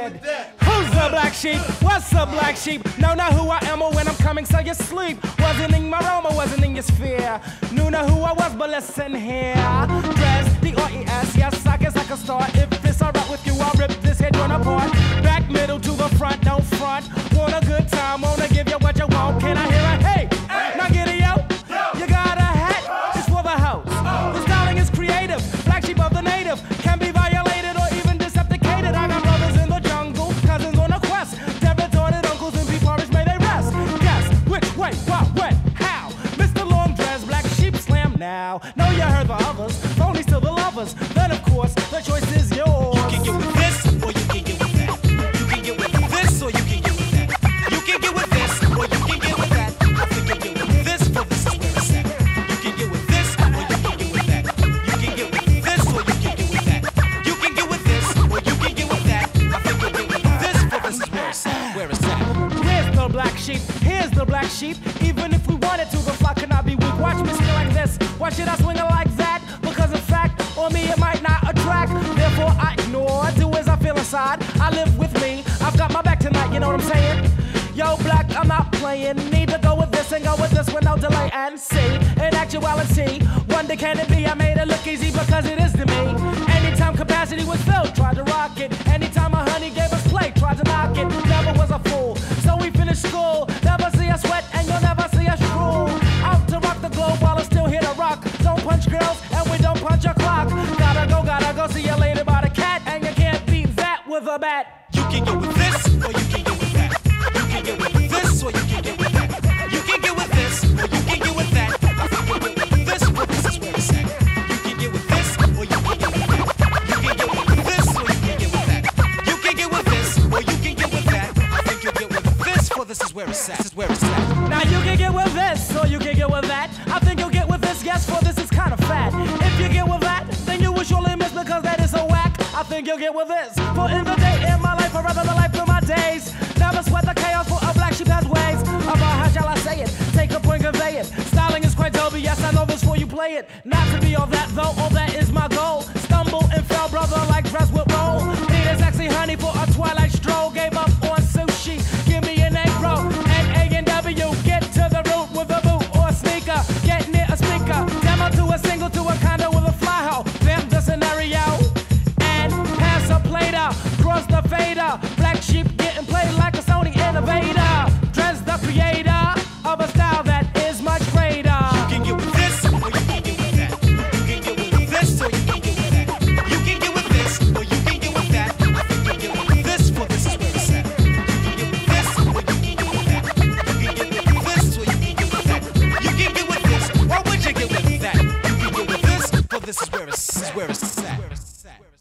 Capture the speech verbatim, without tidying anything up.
said, who's the black sheep? What's the black sheep? Know not who I am or when I'm coming, so you sleep. Wasn't in my realm, I wasn't in your sphere. Knew not who I was, but listen here. Dress, D R E S, yes, I guess I can start. If it's alright with you, I'll rip this head joint apart. Back, middle to the front, no front. Want a good time, wanna give you what you want. Can I hear a hey? hey. Now get it, yo. yo. You got a hat, it's for the house. Oh. The styling is creative, black sheep of the native. Can be violated or even decepticated. I got brothers in the jungle, cousins on a quest. Dead-retorted uncles and beef-porridge, may they rest. Guess which way, what, when, how? Mister Long Dress, black sheep slam now. Know you heard the others, phonies to the lovers. Then of course, the choice is yours. You can get with this, or you can get with that. You can get with this, or you can get with that. You can get with this, or you can get with that. I think you get with this, for this is where it's at. You can get with this, or you can get with that. You can get with this, or you can get with that. You can get with this, or you can get with that. I think you get with this, for this is where it's at. Where it's at. Here's the black sheep, here's the black sheep. Even if we wanted to, the flock cannot be weak. Watch me swing like this, why should I swing it like that? Because in fact, on me it might not attract. Therefore I ignore, do as I feel inside. I live with me, I've got my back tonight, you know what I'm saying? Yo, black, I'm not playing. Need to go with this and go with this with no delay and see. In actuality, wonder can it be? I made it look easy because it is to me. Anytime capacity was filled, tried to rock it. Anytime a honey gave us play, tried to knock it. Never was a fool, so we finished school. Never see us sweat and you'll never see us drool. Out to rock the globe while it's still here to rock. Don't punch girls and we don't punch a clock. Gotta go, gotta go, see you later by the cat. And you can't beat that with a bat. You can get with this, or you can get with that. You can get with this, or you can get with that. You can get with this, or you can get with that. I think you get with this, for this is where it's at. You can get with this, or you can get with that. You can get with this, or you can get with that. You can get with this, or you can get with that. I think you get with this, for this is where it's at. This is where it's at. Now you can get with this, or you can get with that. I think you'll get with this, yes, for this is kind of fat. If you get with that, then you will surely miss because that is so whack. I think you'll get with this. For in the day in my life, or rather the life of my days, never sweat the chaos, for a black sheep has ways. About how shall I say it? Take a point, convey it. Styling is quite dope, yes, I know this before you play it. Not to be all that though, all that is my goal. Stumble and fell, brother, like dress with roll. Need a sexy honey for a twilight stroll. Gave up on sushi, give me an egg roll. N A and W, get to the root with a boot or a sneaker. Get near a speaker, demo to a single to a condo with a fly hoe. Vamp the scenario and pass a plater. Cross the fader, black sheep getting played like a Sony innovator. Dress the creator of a style that is much greater. You can get with this, or you can get with that. You can get with this, or you can get with that. You can get with this, or you can get with that. I think you get with this, for this is where it's at. You can get with this, or you can get with that. You can get with this, or you can get with that. You can get with this, or would you get with that? You can get with this, for this is where it's, this is where it's at.